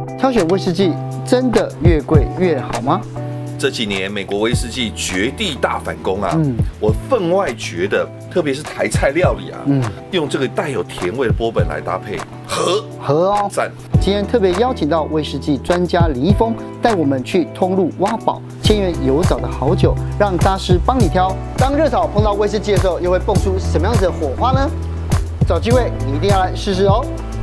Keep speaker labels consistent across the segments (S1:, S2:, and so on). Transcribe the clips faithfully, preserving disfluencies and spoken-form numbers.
S1: 挑选威士忌真的越贵越好吗？
S2: 这几年美国威士忌绝地大反攻啊！
S1: 嗯，
S2: 我分外觉得，特别是台菜料理啊，
S1: 嗯，
S2: 用这个带有甜味的波本来搭配，合
S1: 合哦，
S2: 赞！
S1: 今天特别邀请到威士忌专家李一峰，带我们去通路挖宝千元有找的好酒，让大师帮你挑。当热炒碰到威士忌的时候，又会蹦出什么样子的火花呢？找机会你一定要来试试哦！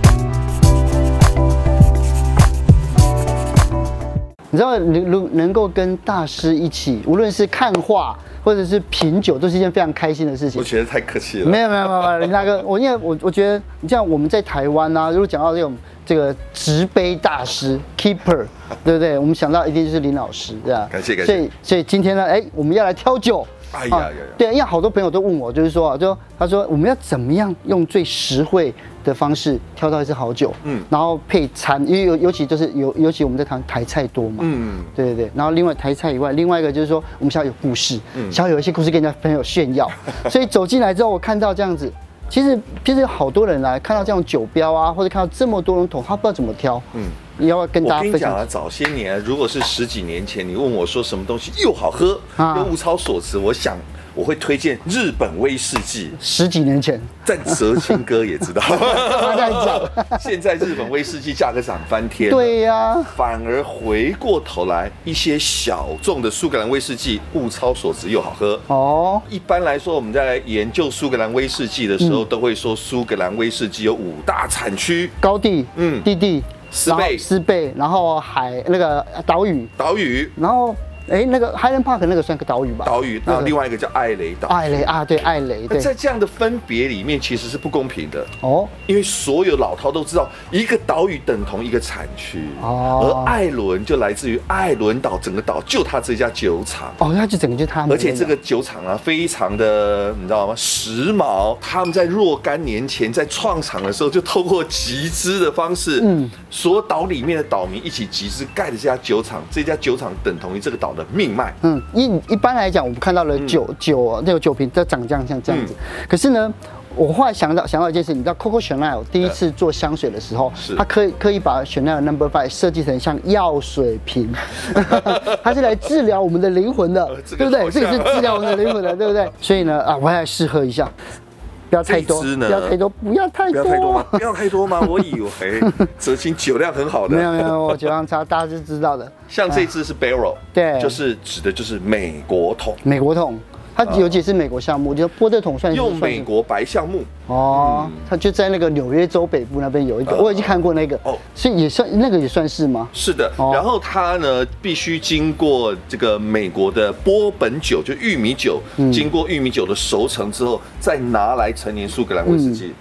S1: 你知道，能能够跟大师一起，无论是看画或者是品酒，都是一件非常开心的事情。
S2: 我觉得太客气了。
S1: 没有没有没有，林大哥，我因为我我觉得，你像我们在台湾啊，如果讲到这种这个执杯大师 keeper， 对不对？我们想到一定就是林老师，对吧？
S2: 感谢感谢。
S1: 所以所以今天呢，哎，我们要来挑酒。
S2: 哎呀呀！
S1: 对，因为好多朋友都问我，就是说啊，就他说我们要怎么样用最实惠的方式挑到一支好酒，嗯，然后配餐，因为尤尤其就是尤尤其我们在谈台菜多嘛，嗯，对对对，然后另外台菜以外，另外一个就是说我们想要有故事，嗯，想要有一些故事跟人家朋友炫耀，所以走进来之后，我看到这样子，其实其实有好多人来看到这样酒标啊，或者看到这么多种桶，他不知道怎么挑，嗯。你要不要跟大家分享？
S2: 我跟你讲啊，早些年如果是十几年前，你问我说什么东西又好喝又物超所值，我想我会推荐日本威士忌。
S1: 十几年前，
S2: 但哲青哥也知道，
S1: 他在讲，
S2: 现在日本威士忌价格涨翻天，
S1: 对呀，
S2: 反而回过头来，一些小众的苏格兰威士忌物超所值又好喝。哦，一般来说，我们在研究苏格兰威士忌的时候，嗯、都会说苏格兰威士忌有五大产区：
S1: 高地、嗯、低地。
S2: 斯贝，
S1: 斯贝，然后海那个岛屿，
S2: 岛屿，
S1: 然后哎那个 Highland Park 那个算个岛屿吧？
S2: 岛屿，然后另外一个叫艾雷岛。
S1: 艾雷啊，对，艾雷。
S2: 那在这样的分别里面，其实是不公平的哦，因为所有老饕都知道，一个岛屿等同一个产区哦，而艾伦就来自于艾伦岛，整个岛就他这家酒厂
S1: 哦，那就整个就他们。
S2: 而且这个酒厂啊，非常的你知道吗？时髦。他们在若干年前在创厂的时候，就透过集资的方式，嗯，所有岛里面的岛民一起集资盖的这家酒厂，这家酒厂等同于这个岛的命脉。
S1: 嗯，一一般来讲，我们看到了酒、嗯、酒那个酒瓶在长这样像这样子，嗯、可是呢，我后来想到想到一件事，你知道 Coco Chanel 第一次做香水的时候，嗯、他刻意刻意把 Chanel Number Five 设计成像药水瓶，它是来治疗我们的灵魂的，呃这个、对不对？这个是治疗我们的灵魂的，对不对？所以呢，啊，我来试喝一下。不要太多，不要太多，不要太多，
S2: 不要太多吗？不要太多吗？我以为哲青酒量很好的，
S1: 没有没有，我酒量差，大家是知道的。
S2: 像这支是 Barrel， 对，就是指的就是美国桶，
S1: 美国桶。它尤其是美国橡木，就波特桶算是
S2: 用美国白橡木
S1: 哦，它就在那个纽约州北部那边有一个，我已经看过那个哦，所以也算那个也算是吗？
S2: 是的，然后它呢必须经过这个美国的波本酒，就玉米酒，经过玉米酒的熟成之后，再拿来陈年苏格兰威士忌。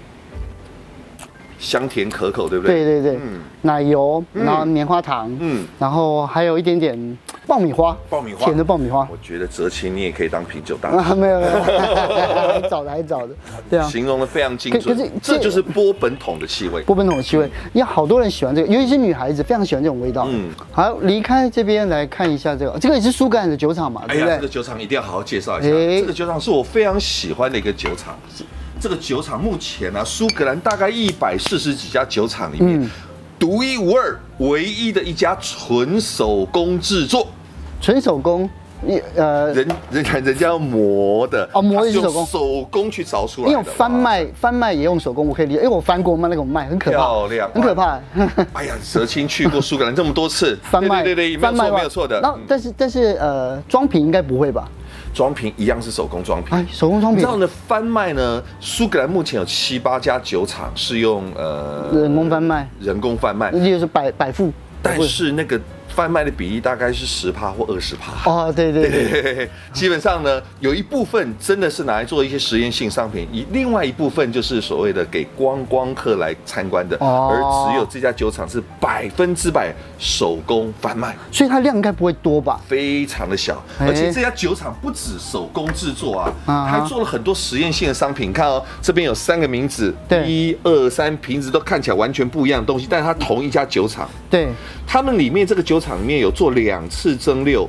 S2: 香甜可口，对不对？
S1: 对对对，嗯，奶油，然后棉花糖，嗯，然后还有一点点爆米花，
S2: 爆米花，
S1: 甜的爆米花。
S2: 我觉得哲青你也可以当品酒大
S1: 师。没有没有，还早的还早的，对啊，
S2: 形容的非常精准。可是这就是波本桶的气味，
S1: 波本桶的气味，因为好多人喜欢这个，尤其是女孩子非常喜欢这种味道。嗯，好，离开这边来看一下这个，这个也是苏格兰的酒厂嘛，对不对？
S2: 这个酒厂一定要好好介绍一下。这个酒厂是我非常喜欢的一个酒厂。这个酒厂目前啊，苏格兰大概一百四十几家酒厂里面，独一无二、唯一的一家纯手工制作。
S1: 纯手工，
S2: 呃，人人家人家要磨的，
S1: 哦，磨的是手工，
S2: 手工去凿出来的。
S1: 因为翻麦，翻麦也用手工，我可以理解，因为我翻过麦那种麦，很可怕，
S2: 漂亮，
S1: 很可怕。
S2: 哎呀，哲青去过苏格兰这么多次，
S1: 翻麦，
S2: 对对对，翻麦没有错的。
S1: 那但是但是呃，装瓶应该不会吧？
S2: 装瓶一样是手工装瓶，
S1: 哎，手工装瓶。
S2: 这样的翻麦呢，苏格兰目前有七八家酒厂是用呃
S1: 人工翻麦，
S2: 人工翻麦，
S1: 也就是百百富，
S2: 但是那个贩卖的比例大概是十趴或二十趴。
S1: 哦，对对对，
S2: 对对对，基本上呢，有一部分真的是拿来做一些实验性商品，以另外一部分就是所谓的给观光客来参观的，哦、而只有这家酒厂是百分之百手工贩卖，
S1: 所以它量应该不会多吧？
S2: 非常的小，欸、而且这家酒厂不止手工制作啊，啊还做了很多实验性的商品。你看哦，这边有三个名字，一二三，瓶子都看起来完全不一样的东西，但是它同一家酒厂。
S1: 对，
S2: 他们里面这个酒厂里面有做两次蒸馏，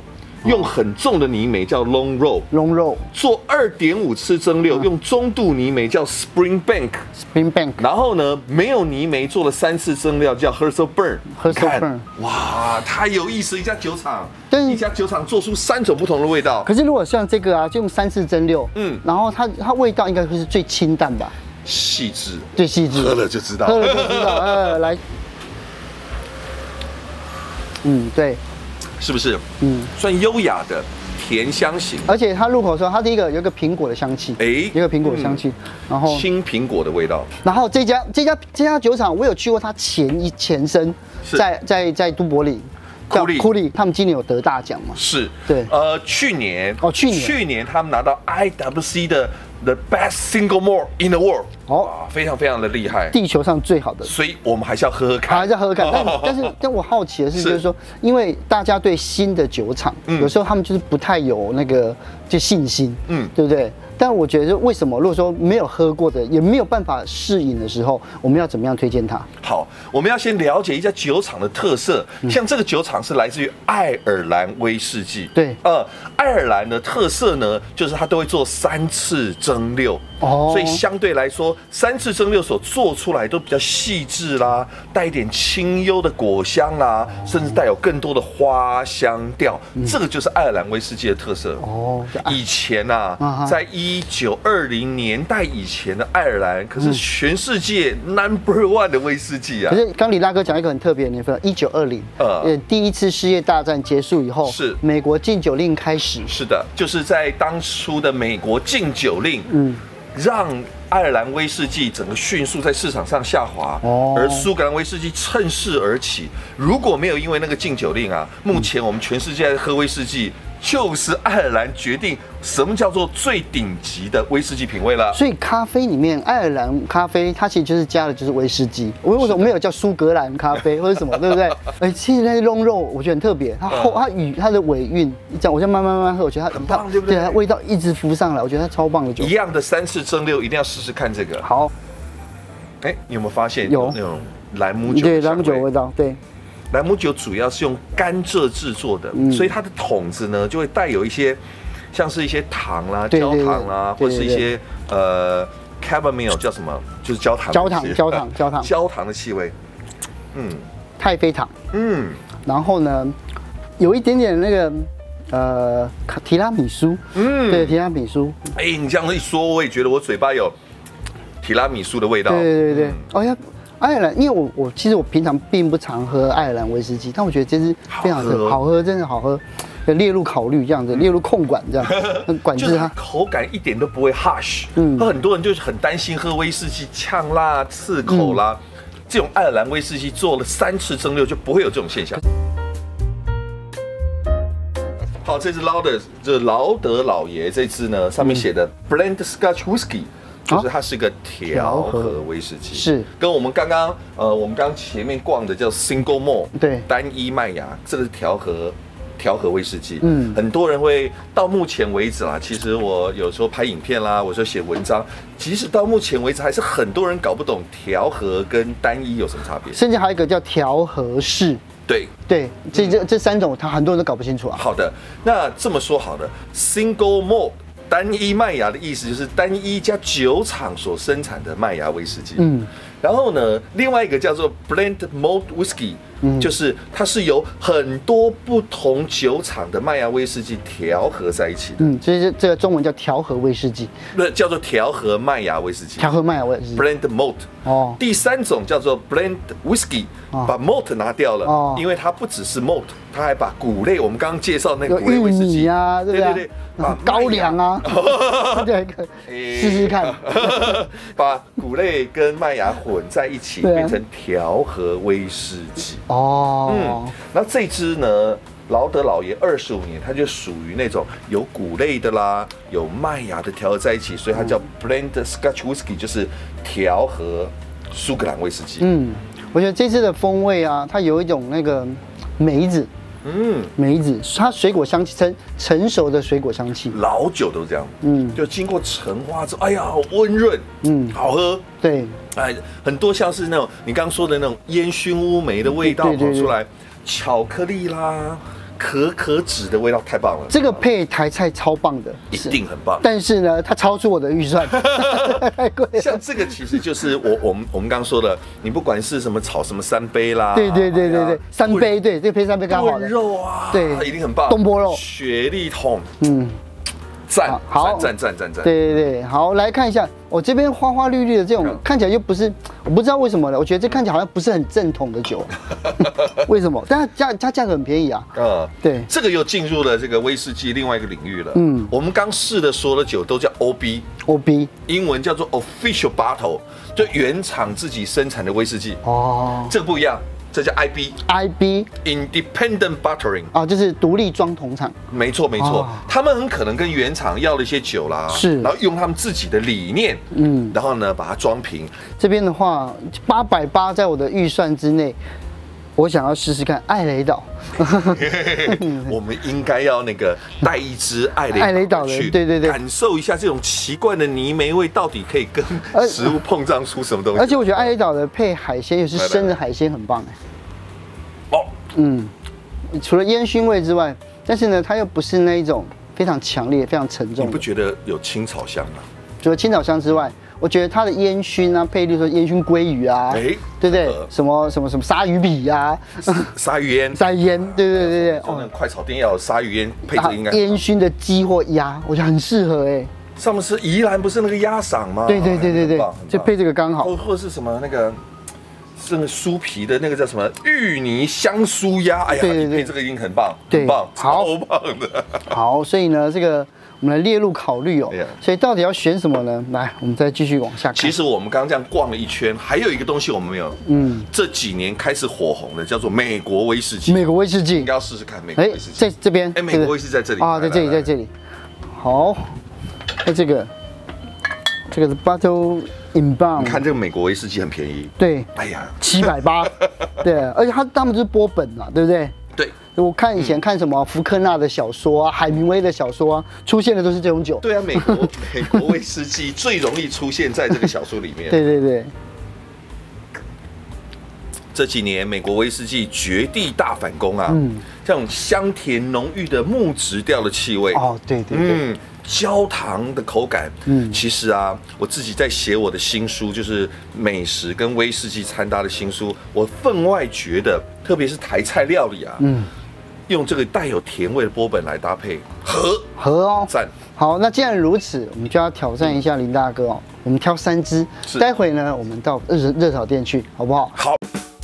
S2: 用很重的泥煤叫 long roll，long
S1: roll
S2: 做二点五次蒸馏，用中度泥煤叫 spring bank，spring
S1: bank，
S2: 然后呢，没有泥煤做了三次蒸馏叫 Herzog burn，Herzog
S1: burn，
S2: 哇，太有意思！一家酒厂，一家酒厂做出三种不同的味道。
S1: 可是如果像这个啊，就用三次蒸馏，嗯，然后它它味道应该会是最清淡吧？
S2: 细致，
S1: 最细致，
S2: 喝了就知道，
S1: 喝了就知道。呃，来，嗯，对，
S2: 是不是？嗯，算优雅的甜香型，
S1: 而且它入口的时候，它第一个有一个苹果的香气，哎，一个苹果的香气，然后
S2: 青苹果的味道。
S1: 然后这家这家这家酒厂，我有去过它前一前身，在在在都柏林。
S2: 库利，
S1: 库利，他们今年有得大奖嘛？
S2: 是，
S1: 对，
S2: 呃，去年
S1: 哦，去年
S2: 去年他们拿到 I W C 的 The Best Single Malt in the World， 哦，非常非常的厉害，
S1: 地球上最好的，
S2: 所以我们还是要喝喝看，
S1: 还是要喝喝看。但但是但我好奇的是，就是说，因为大家对新的酒厂，有时候他们就是不太有那个就信心，嗯，对不对？但我觉得为什么，如果说没有喝过的，也没有办法适应的时候，我们要怎么样推荐它？
S2: 好，我们要先了解一下酒厂的特色。像这个酒厂是来自于爱尔兰威士忌，
S1: 对，
S2: 呃，爱尔兰的特色呢，就是它都会做三次蒸馏，哦，所以相对来说，三次蒸馏所做出来都比较细致啦，带一点清幽的果香啦，甚至带有更多的花香调。嗯、这个就是爱尔兰威士忌的特色。哦，以前啊，在一一九二零年代以前的爱尔兰，可是全世界 number one 的威士忌啊。
S1: 可是刚李大哥讲一个很特别的年份，一九二零，呃，第一次世界大战结束以后，
S2: 是
S1: 美国禁酒令开始。
S2: 是的，就是在当初的美国禁酒令，嗯，让爱尔兰威士忌整个迅速在市场上下滑，哦，而苏格兰威士忌趁势而起。如果没有因为那个禁酒令啊，目前我们全世界喝威士忌，就是爱尔兰决定什么叫做最顶级的威士忌品味了。
S1: 所以咖啡里面，爱尔兰咖啡它其实就是加的就是威士忌。我为什么没有叫苏格兰咖啡或者什么，对不对？哎，其实那些龙肉我觉得很特别，它后它与它的尾韵，这样我就慢慢慢慢喝，我觉得它
S2: 很棒，对不对？
S1: 对，它味道一直浮上来，我觉得它超棒的酒。
S2: 一样的三次蒸馏，一定要试试看这个。
S1: 好，
S2: 哎，你有没有发现有那种兰姆酒？
S1: 对，兰姆酒味道，对。
S2: 兰姆酒主要是用甘蔗制作的，嗯、所以它的桶子呢就会带有一些，像是一些糖啦、焦糖啦，或是一些呃 caramel 叫什么，就是焦糖、
S1: 焦糖、焦糖、焦糖、
S2: 焦糖的气味。嗯，
S1: 太妃糖。
S2: 嗯，
S1: 然后呢，有一点点那个呃提拉米苏。嗯，对，提拉米苏。
S2: 哎，你这样一说，我也觉得我嘴巴有提拉米苏的味道。
S1: 对对对，哦呀。爱尔兰，因为我我其实我平常并不常喝爱尔兰威士忌，但我觉得这支非常喝，好喝，真的好喝，列入考虑这样子，列入控管这样，管制它。
S2: 口感一点都不会 harsh， 嗯，很多人就是很担心喝威士忌呛辣、刺口啦，嗯、这种爱尔兰威士忌做了三次蒸馏就不会有这种现象。好，这支劳德这劳德老爷这支呢，上面写的 Blend Scotch Whisky。就是它是个调和威士忌，
S1: 是
S2: 跟我们刚刚呃，我们刚刚前面逛的叫 Single Malt，
S1: 对，
S2: 单一麦芽，这个是调和调和威士忌。嗯，很多人会到目前为止啦，其实我有时候拍影片啦，我说写文章，即使到目前为止，还是很多人搞不懂调和跟单一有什么差别，
S1: 甚至还有一个叫调和式。
S2: 对
S1: 对，这这这三种，他很多人都搞不清楚啊。
S2: 好的，那这么说好的 ，Single Malt。单一麦芽的意思就是单一家酒厂所生产的麦芽威士忌。嗯，然后呢，另外一个叫做 Blend Malt Whisky，嗯、就是它是由很多不同酒厂的麦芽威士忌调和在一起的。
S1: 嗯，所以这个中文叫调和威士忌，
S2: 不叫做调和麦芽威士忌。
S1: 调和麦芽威士忌
S2: Blend Malt。哦，第三种叫做 Blend Whisky，、哦、把 Malt 拿掉了，哦、因为它不只是 Malt， 它还把谷类，我们刚刚介绍那个谷类威士忌
S1: 啊，对对对，把高粱啊，对，试试看，
S2: 把谷类跟麦芽混在一起，变成调和威士忌。哦，嗯，那这支呢？劳德老爷二十五年，它就属于那种有谷类的啦，有麦芽的调和在一起，所以它叫 Blend Scotch Whisky， 就是调和苏格兰威士忌。嗯，
S1: 我觉得这次的风味啊，它有一种那个梅子，嗯，梅子，它水果香气成成熟的水果香气，
S2: 老酒都这样，嗯，就经过陈化之后，哎呀，好温润，嗯，好喝，
S1: 对，
S2: 哎，很多像是那种你刚刚说的那种烟熏乌梅的味道跑出来。巧克力啦， 可可脂的味道太棒了。
S1: 这个配台菜超棒的，
S2: 一定很棒。
S1: 但是呢，它超出我的预算，太贵了。
S2: 像这个其实就是我我们我们刚刚说的，你不管是什么炒什么三杯啦，
S1: 对对对对对，三杯对，这个配三杯刚好的。
S2: 肉啊，
S1: 对，
S2: 一定很棒。
S1: 东坡肉，
S2: 雪莉桶，嗯。赞，好，赞赞赞赞！
S1: 对对对，好，来看一下，我这边花花绿绿的这种，看起来又不是，我不知道为什么呢？我觉得这看起来好像不是很正统的酒，为什么？但它价它价格很便宜啊。嗯，对，
S2: 这个又进入了这个威士忌另外一个领域了。嗯，我们刚试的所有的酒都叫 O B，O
S1: B，
S2: 英文叫做 Official Bottle， 就原厂自己生产的威士忌。哦，这个不一样。这叫 I B，I
S1: B
S2: Independent Bottling
S1: 啊，就是独立装桶厂。
S2: 没错没错，他们很可能跟原厂要了一些酒啦，
S1: 是，
S2: 然后用他们自己的理念，嗯，然后呢把它装瓶。
S1: 这边的话，八百八在我的预算之内。我想要试试看艾雷岛，
S2: 我们应该要那个带一支艾雷
S1: 艾雷岛的，对对对，
S2: 感受一下这种奇怪的泥煤味到底可以跟食物碰撞出什么东西。
S1: 而且我觉得艾雷岛的配海鲜，也是生的海鲜很棒哎。哦，嗯，除了烟熏味之外，但是呢，它又不是那一种非常强烈、非常沉重。
S2: 你不觉得有青草香吗？
S1: 除了青草香之外。我觉得它的烟熏啊，配例如说烟熏鲑鱼啊，哎，对不对？什么什么什么鲨鱼笔啊，
S2: 鲨鱼烟，
S1: 鲨鱼烟，对对对对。
S2: 哦，快炒店要有鲨鱼烟配着应该。
S1: 烟熏的鸡或鸭，我觉得很适合哎。
S2: 上面是宜兰不是那个鸭嗓吗？
S1: 对对对对对，就配这个刚好。
S2: 或或是什么那个，是那个酥皮的那个叫什么芋泥香酥鸭？哎呀，你配这个已经很棒，很棒，超棒的。
S1: 好，所以呢，这个。我们来列入考虑哦，所以到底要选什么呢？来，我们再继续往下看。
S2: 其实我们刚刚这样逛了一圈，还有一个东西我们没有，嗯，这几年开始火红的叫做美国威士忌。
S1: 美国威士忌
S2: 应该要试试看美国威士忌。
S1: 在这边，
S2: 哎，美国威士忌在这里
S1: 啊，在这里，在这里。好，那这个，这个是 Bottle in Bond。
S2: 你看这个美国威士忌很便宜，
S1: 对，哎呀，七百八，对，而且它他们就是波本嘛，对不对？
S2: 对。
S1: 我看以前看什么福克纳的小说啊，海明威的小说啊，出现的都是这种酒。
S2: 对啊，美国美国威士忌最容易出现在这个小说里面。
S1: 对对对。
S2: 这几年美国威士忌绝地大反攻啊，嗯，这种香甜浓郁的木质调的气味。
S1: 哦，对对对。嗯，
S2: 焦糖的口感。嗯，其实啊，我自己在写我的新书，就是美食跟威士忌掺搭的新书，我分外觉得，特别是台菜料理啊，嗯。用这个带有甜味的波本来搭配，合
S1: 合哦，
S2: 赞。
S1: 好，那既然如此，我们就要挑战一下林大哥哦。我们挑三支，待会呢，我们到热热炒店去，好不好？
S2: 好。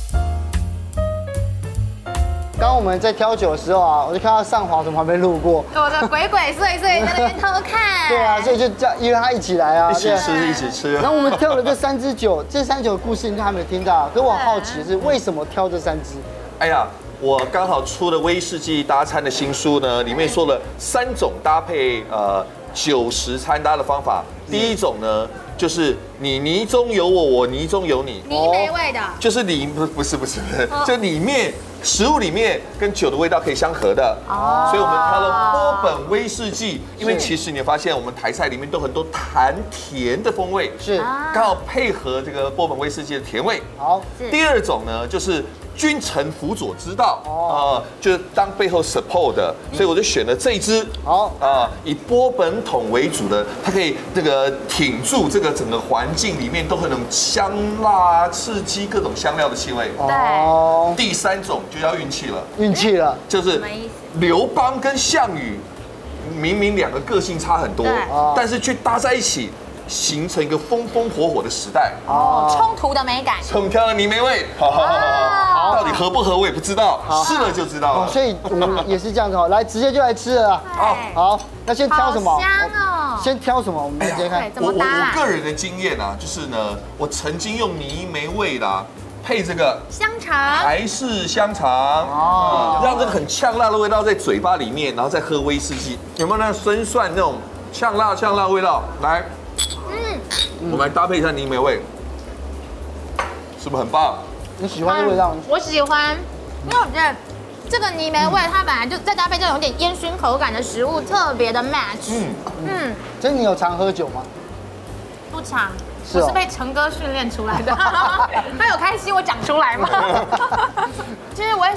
S1: 刚我们在挑酒的时候啊，我就看到上华从旁边路过，
S3: 我的鬼鬼祟祟在那边偷看。
S1: 对啊，所以就叫约他一起来啊，
S2: 一起吃，一起吃。
S1: 然后我们挑了这三支酒，这三支酒的故事你都还没有听到，可我好奇的是为什么挑这三支？
S2: 哎呀。我刚好出了威士忌搭餐的新书呢，里面说了三种搭配呃酒食掺搭的方法。第一种呢，就是你泥中有我，我泥中有你，
S3: 泥煤味的，
S2: 就是里不不是不是不是，就里面食物里面跟酒的味道可以相合的。哦，所以我们挑了波本威士忌，因为其实你发现我们台菜里面都很多弹甜的风味，
S1: 是
S2: 刚好配合这个波本威士忌的甜味。
S1: 好，
S2: 第二种呢就是。君臣辅佐之道啊，就是当背后 support 的，所以我就选了这一支。好啊，以波本桶为主的，它可以这个挺住这个整个环境里面都很有香辣、刺激各种香料的气味。
S3: 对。
S2: 第三种就要运气了，
S1: 运气了，
S2: 就是刘邦跟项羽，明明两个个性差很多，但是却搭在一起。形成一个风风火火的时代
S3: 哦，冲突的美感，
S2: 很漂亮泥煤味，好好好好，到底合不合我也不知道，试了就知道了。
S1: 所以我们也是这样子哦，来直接就来吃了。好，好，那先挑什么？
S3: 香哦，
S1: 先挑什么？我们直接看。
S2: 我我我个人的经验啊，就是呢，我曾经用泥煤味啦。配这个
S3: 香肠，
S2: 台式香肠哦，让这个很呛辣的味道在嘴巴里面，然后再喝威士忌，有没有那酸蒜那种呛辣呛辣味道？来。嗯，我们来搭配一下泥煤味，是不是很棒？
S1: 你喜欢这味道吗？
S3: 我喜欢，因为我觉得这个泥煤味它本来就再搭配这种有点烟熏口感的食物，特别的 match。嗯
S1: 嗯，所以你有常喝酒吗？
S3: 不常，我是被陈哥训练出来的。他有开心我讲出来吗？其实威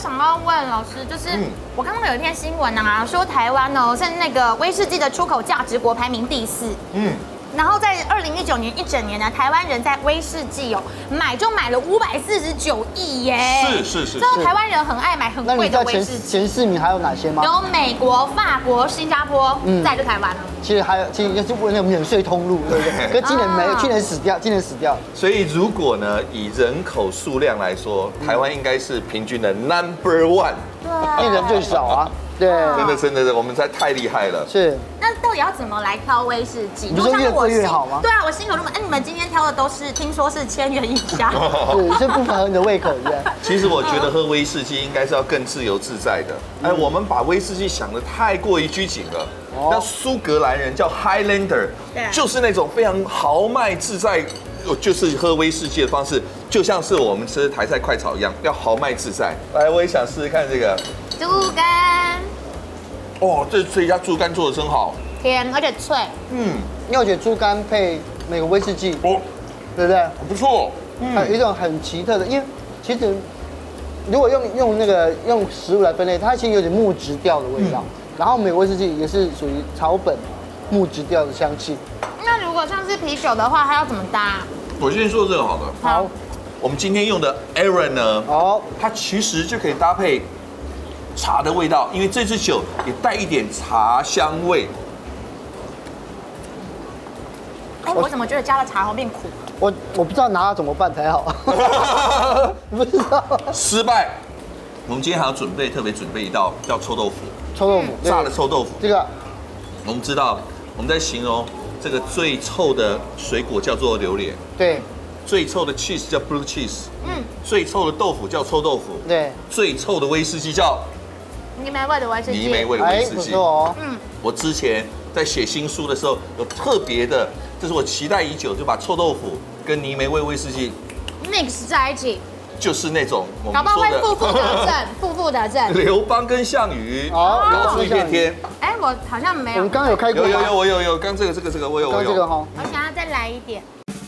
S3: 想要问老师，就是、嗯、我刚刚有一篇新闻啊，说台湾哦是那个威士忌的出口价值国排名第四。嗯。然后在二零一九年一整年呢，台湾人在威士忌哦买就买了五百四十九亿耶！
S2: 是是是，
S3: 之后台湾人很爱买很贵的威士忌。
S1: 前四名还有哪些吗？
S3: 有美国、法国、新加坡，嗯，再就台湾了。
S1: 其实还有，其实就是为了免税通路，对不对？可今年没，去年死掉，今年死掉。
S2: 所以如果呢，以人口数量来说，台湾应该是平均的 number one，
S3: 对，
S1: 因为人最少啊。对，
S2: 真的真的，我们才太厉害了。
S1: 是，
S3: 那到底要怎么来挑威士忌？
S1: 你说越贵越好吗？
S3: 对啊，我心口入门。哎，你们今天挑的都是听说是千元以下，
S1: 对，是不符合你的胃口的。
S2: 其实我觉得喝威士忌应该是要更自由自在的。哎，我们把威士忌想得太过于拘谨了。那苏格兰人叫 Highlander， 就是那种非常豪迈自在。就是喝威士忌的方式，就像是我们吃台菜快炒一样，要豪迈自在。来，我也想试试看这个
S3: 猪肝。
S2: 哦，这这一家猪肝做的真好，
S3: 甜而且脆。
S1: 嗯，因为我觉得猪肝配美国威士忌，哦，对不对？
S2: 不错。
S1: 嗯，有一种很奇特的，因为其实如果用用那个用食物来分类，它其实有点木质调的味道。嗯、然后美国威士忌也是属于草本木质调的香气。
S3: 那如果像是啤酒的话，它要怎么搭？
S2: 我先说这个好了。
S1: 好，
S2: 我们今天用的 Aaron 呢，
S1: 哦，
S2: 它其实就可以搭配茶的味道，因为这支酒也带一点茶香味。
S3: 哎，我怎么觉得加了茶后变苦？
S1: 我我不知道拿它怎么办才好。不知道。
S2: 失败。我们今天还要准备特别准备一道叫臭豆腐。
S1: 臭豆腐，
S2: 炸的臭豆腐。
S1: 这个，
S2: 我们知道我们在形容。这个最臭的水果叫做榴莲，
S1: 对。
S2: 最臭的 cheese 叫 blue cheese， 嗯。最臭的豆腐叫臭豆腐，
S1: 对。
S2: 最臭的威士忌叫
S3: 泥煤味的威士忌，
S2: 泥煤味的威士忌。
S1: 哦。
S3: 嗯。
S2: 我之前在写新书的时候，有特别的，这是我期待已久，就把臭豆腐跟泥煤味威士忌
S3: mix 在一起。
S2: 就是那种我
S3: 们说的负负得正，负负得正。
S2: 刘邦跟项羽搞出一片天。
S3: 哎，我好像没有。
S1: 我们刚刚有开过。
S2: 有有有，我有有，刚这个这个这个我有我有。
S1: 这个哈。
S3: 我想要再来一点。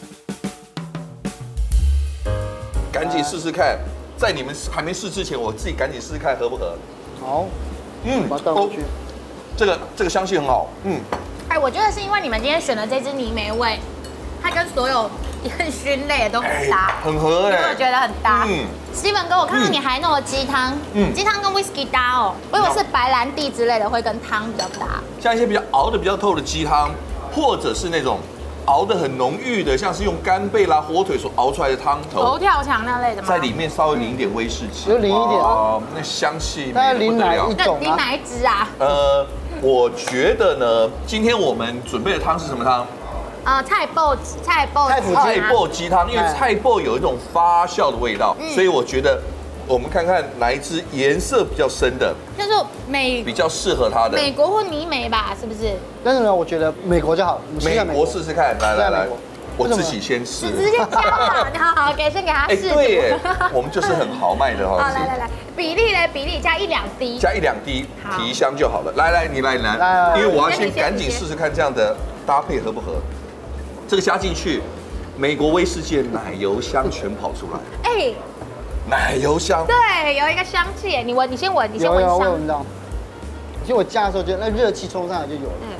S2: 赶紧试试看，在你们还没试之前，我自己赶紧试试看合不合。
S1: 好。嗯。把它倒过去。
S2: 这个这个香气很好。嗯。
S3: 哎，我觉得是因为你们今天选的这支泥煤味，它跟所有。烟熏类都很搭，
S2: 很合哎，
S3: 我觉得很搭。嗯 ，Steven 哥，我看到你还弄了鸡汤，嗯，鸡汤跟 whisky 搭哦，我以为是白兰地之类的会跟汤比较搭。
S2: 像一些比较熬的比较透的鸡汤，或者是那种熬得很浓郁的，像是用干贝啦、火腿所熬出来的汤头，
S3: 佛跳墙那类的吗？
S2: 在里面稍微淋一点威士忌，
S1: 就淋一点
S2: 哦，那香气
S1: 大概淋哪一种啊？
S3: 淋哪一支啊？
S2: 呃，我觉得呢，今天我们准备的汤是什么汤？
S3: 呃，菜爆菜爆
S2: 菜爆鸡汤，因为菜爆有一种发酵的味道，嗯、所以我觉得我们看看哪一支颜色比较深的，
S3: 就是美
S2: 比较适合它的
S3: 美国或泥煤吧，是不是？
S1: 但是呢，我觉得美国就好，
S2: 美国试试看，来来来，我自己先吃，
S3: 直接加好，好好给先给他试。
S2: 对耶，我们就是很豪迈的哈。
S3: 好，来来来，比例呢？比例加一两滴，
S2: 加一两滴提香就好了。来来，你来你来，因为我要先赶紧试试看这样的搭配合不合。这个加进去，美国威士忌的奶油香全跑出来。哎，奶油香，
S3: 对，有一个香气。你闻，你先闻，你先闻香。
S1: 有有，我闻到。其实我加的时候，觉得那热气冲上来就有了。嗯。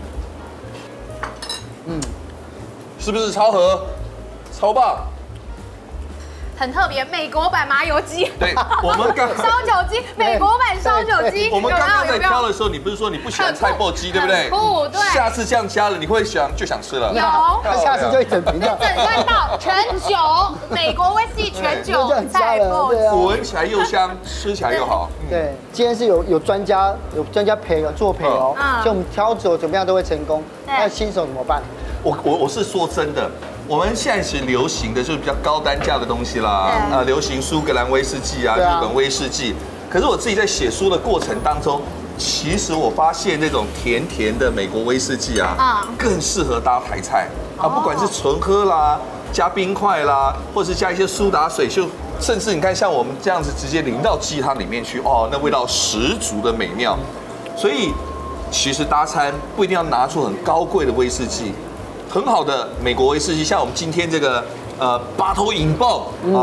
S2: 嗯，是不是超合？超棒。
S3: 很特别，美国版麻油鸡。
S2: 对，我们刚
S3: 烧酒鸡，美国版烧酒鸡。
S2: 我们刚刚在挑的时候，你不是说你不喜欢菜爆鸡，对不对？
S3: 不，对。
S2: 下次这样加了，你会想就想吃了。
S3: 有，
S1: 那下次就一整瓶了。
S3: 整罐到全酒，美国威士忌全酒菜爆鸡，
S2: 闻起来又香，吃起来又好。
S1: 对，今天是有有专家有专家陪了做陪哦，所以我们挑酒怎么样都会成功。那新手怎么办？
S2: 我我我是说真的。我们现在是流行的就是比较高单价的东西啦，啊，流行苏格兰威士忌啊，日本威士忌。可是我自己在写书的过程当中，其实我发现那种甜甜的美国威士忌啊，更适合搭台菜啊，不管是纯喝啦，加冰块啦，或者是加一些苏打水，就甚至你看像我们这样子直接淋到鸡汤里面去，哦，那味道十足的美妙。所以其实搭餐不一定要拿出很高贵的威士忌。很好的美国威士忌，像我们今天这个呃八头引爆啊，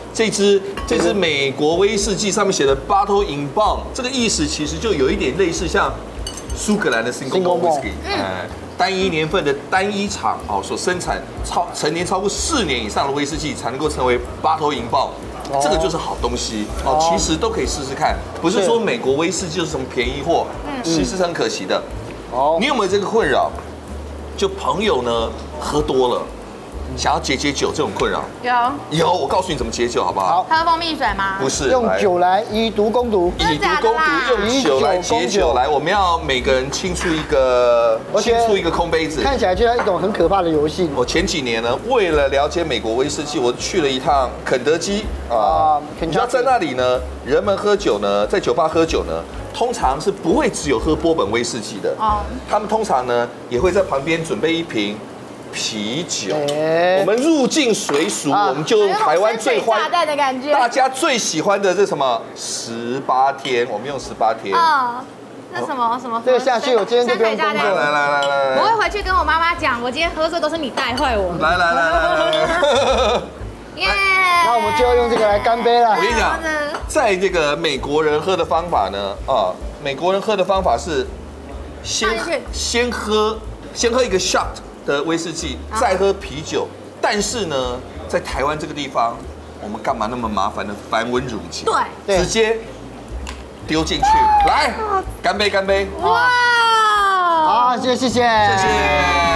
S2: 这支这支美国威士忌上面写的 Bottle in Bond， 这个意思其实就有一点类似像苏格兰的 Single Malt Whisky， 哎，单一年份的单一厂哦所生产超陈年超过四年以上的威士忌才能够成为 Bottle in Bond。这个就是好东西哦，其实都可以试试看，不是说美国威士忌就是什么便宜货，其实是很可惜的。哦，你有没有这个困扰？就朋友呢喝多了，想要解解酒这种困扰？
S3: 有
S2: 有，我告诉你怎么解酒好不好？
S3: 喝蜂蜜水吗？
S2: 不是，
S1: 用酒来以毒攻毒，
S2: 以毒攻毒，用酒来解酒。来，我们要每个人清出一个，清出一个空杯子。
S1: 看起来就像一种很可怕的游戏。
S2: 我前几年呢，为了了解美国威士忌，我去了一趟肯德基啊。你知道在那里呢，人们喝酒呢，在酒吧喝酒呢，通常是不会只有喝波本威士忌的。哦。他们通常呢，也会在旁边准备一瓶啤酒。我们入境随俗，我们就用台湾最欢
S3: 的感觉，
S2: 大家最喜欢的这什么十八天，我们用十八天。
S3: 啊。那什么什么？
S1: 这个下去，我今天就不用工作。
S2: 来来来来，
S3: 我会回去跟我妈妈讲，我今天喝醉都是你带坏我。
S2: 来来来来来。
S3: 耶！
S1: 那我们就要用这个来干杯了。
S2: 我跟你讲，在这个美国人喝的方法呢，啊，美国人喝的方法是先先喝先喝一个 shot 的威士忌，再喝啤酒。但是呢，在台湾这个地方，我们干嘛那么麻烦的繁文缛节？
S3: 对，
S2: 直接丢进去，来，干杯干杯！
S3: 哇！
S1: 好，谢谢谢谢。
S2: 谢谢。